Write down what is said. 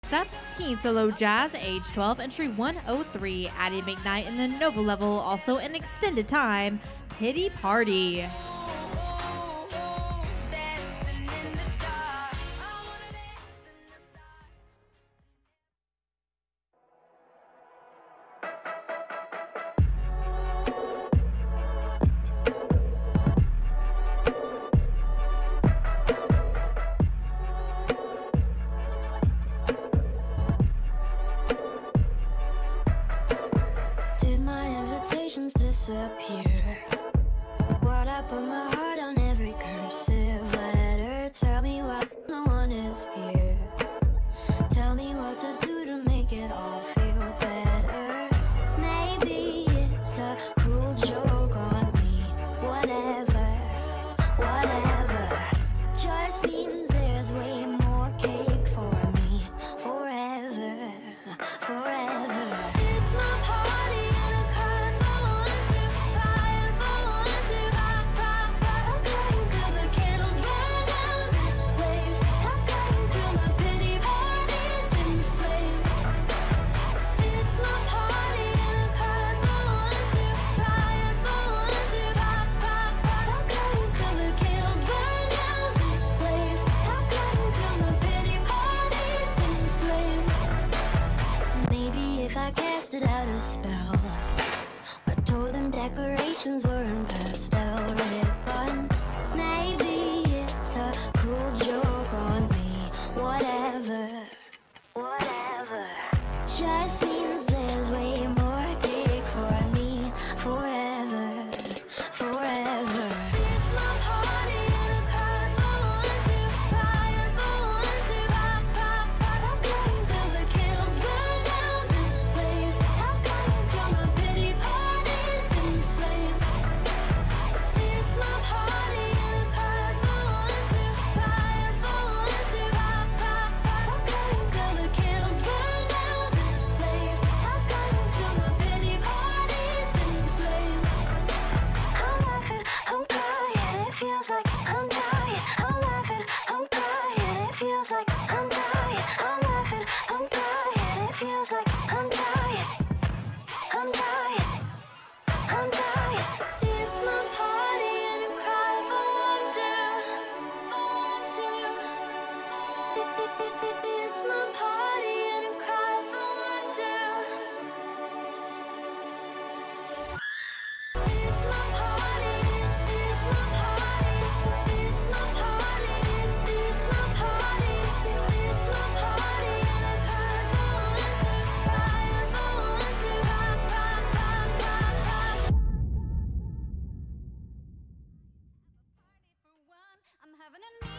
Up, Teen Solo Jazz, age 12, entry 103. Addie McKnight in the Nova level, also an extended time. Pity Party. Disappear. What I put my heart on every cursive letter. Tell me why no one is here. Tell me what to do to make it all feel better. Maybe it's a cruel joke on me. Whatever, whatever. Just means there's way more cake for me. Forever, forever. It's my party. Out a spell, but told them decorations weren't pastel ribbons. Maybe it's a cruel joke on me. Whatever, whatever. Just means there's way more cake for me. Forever, forever. It's my party and I cry for one, two, crying for one, two, pop, pop, pop. I'm going till the candles burn down this place. I'm going till my pity party's in flames. It's my party and I cry for one, two, crying for one, two, pop, pop, pop. I'm going till the candles burn down this place. I'm going till my pity party's in flames. I'm laughing, I'm crying, it feels like I'm dying. I'm laughing, I'm crying, it feels like I'm dying. I'm laughing, I'm crying, it feels like I'm dying. I'm dying, I'm dying. It's my party and I cry for one, two, for one, two. It's my party and I cry for one, two. It's my party, it's my party, it's my party, it's my party, it's my party, and I cry for one, two, crying for one, two, pop, pop, pop, pop, pop. I'm having a